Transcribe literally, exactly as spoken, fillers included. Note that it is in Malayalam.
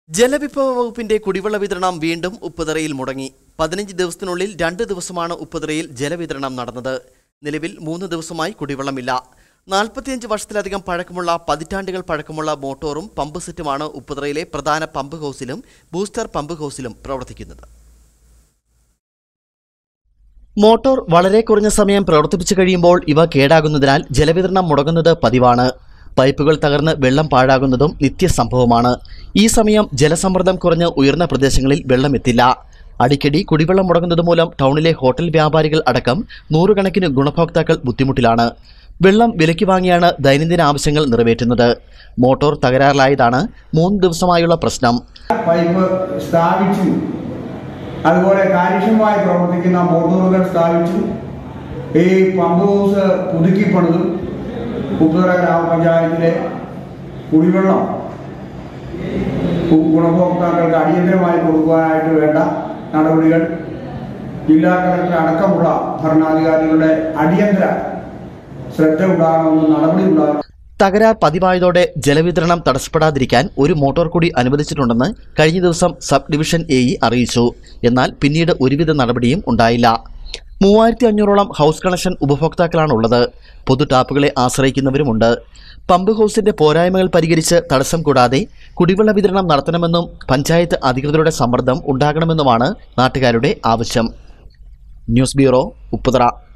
ജലവിഭവ വകുപ്പിന്റെ കുടിവെള്ള വിതരണം വീണ്ടും ഉപ്പുതറയിൽ മുടങ്ങി. പതിനഞ്ച് ദിവസത്തിനുള്ളിൽ രണ്ട് ദിവസമാണ് ഉപ്പുതറയിൽ ജലവിതരണം നടന്നത്. നിലവിൽ മൂന്ന് ദിവസമായി കുടിവെള്ളമില്ല. നാൽപ്പത്തിയഞ്ച് വർഷത്തിലധികം പഴക്കമുള്ള പതിറ്റാണ്ടുകൾ പഴക്കമുള്ള മോട്ടോറും പമ്പ് സെറ്റുമാണ് ഉപ്പുതറയിലെ പ്രധാന പമ്പ് ഹൗസിലും ബൂസ്റ്റർ പമ്പ് ഹൗസിലും പ്രവർത്തിക്കുന്നത്. മോട്ടോർ വളരെ കുറഞ്ഞ സമയം പ്രവർത്തിപ്പിച്ചു കഴിയുമ്പോൾ ഇവ കേടാകുന്നതിനാൽ ജലവിതരണം മുടങ്ങുന്നത് പതിവാണ്. പൈപ്പുകൾ തകർന്ന് വെള്ളം പാഴാകുന്നതും നിത്യസംഭവമാണ്. ഈ സമയം ജലസമ്മർദ്ദം കുറഞ്ഞ് ഉയർന്ന പ്രദേശങ്ങളിൽ വെള്ളമെത്തില്ല. അടിക്കടി കുടിവെള്ളം മുടങ്ങുന്നത് മൂലം ടൗണിലെ ഹോട്ടൽ വ്യാപാരികൾ അടക്കം നൂറുകണക്കിന് ഗുണഭോക്താക്കൾ ബുദ്ധിമുട്ടിലാണ്. വെള്ളം വിലയ്ക്ക് വാങ്ങിയാണ് ദൈനംദിന ആവശ്യങ്ങൾ നിറവേറ്റുന്നത്. മോട്ടോർ തകരാറിലായതാണ് മൂന്ന് ദിവസമായുള്ള പ്രശ്നം. പൈപ്പ് സ്ഥാപിച്ചു, അതുപോലെ കാര്യക്ഷമമായി പ്രവർത്തിക്കുന്ന മോട്ടോറുകൾ സ്ഥാപിച്ചു. ഈ പമ്പ് ഹൗസ് പുതുക്കിപ്പണിതും ഉപ്പുതറ ഗ്രാമപഞ്ചായത്തിലെ കുടിവെള്ളം ഗുണഭോക്താക്കൾക്ക് അടിയന്തരമായി കൊടുക്കുവാനായിട്ട് വേണ്ട നടപടികൾ ജില്ലാ കളക്ടർ അടക്കമുള്ള ഭരണാധികാരികളുടെ അടിയന്തര ശ്രദ്ധ ഉണ്ടാകണമെന്ന് നടപടി ഉണ്ടാകണം. തകരാർ പതിവായതോടെ ജലവിതരണം തടസ്സപ്പെടാതിരിക്കാൻ ഒരു മോട്ടോർ കൂടി അനുവദിച്ചിട്ടുണ്ടെന്ന് കഴിഞ്ഞ ദിവസം സബ് ഡിവിഷൻ എ ഇ അറിയിച്ചു. എന്നാൽ പിന്നീട് ഒരുവിധ നടപടിയും ഉണ്ടായില്ല. മൂവായിരത്തി അഞ്ഞൂറോളം ഹൗസ് കണക്ഷൻ ഉപഭോക്താക്കളാണുള്ളത്. പൊതു ടാപ്പുകളെ ആശ്രയിക്കുന്നവരുമുണ്ട്. പമ്പ് ഹൗസിന്റെ പോരായ്മകൾ പരിഹരിച്ച് തടസ്സം കൂടാതെ കുടിവെള്ള വിതരണം നടത്തണമെന്നും പഞ്ചായത്ത് അധികൃതരുടെ സമ്മർദ്ദം ഉണ്ടാകണമെന്നുമാണ് നാട്ടുകാരുടെ ആവശ്യം. News bureau, Upputhara.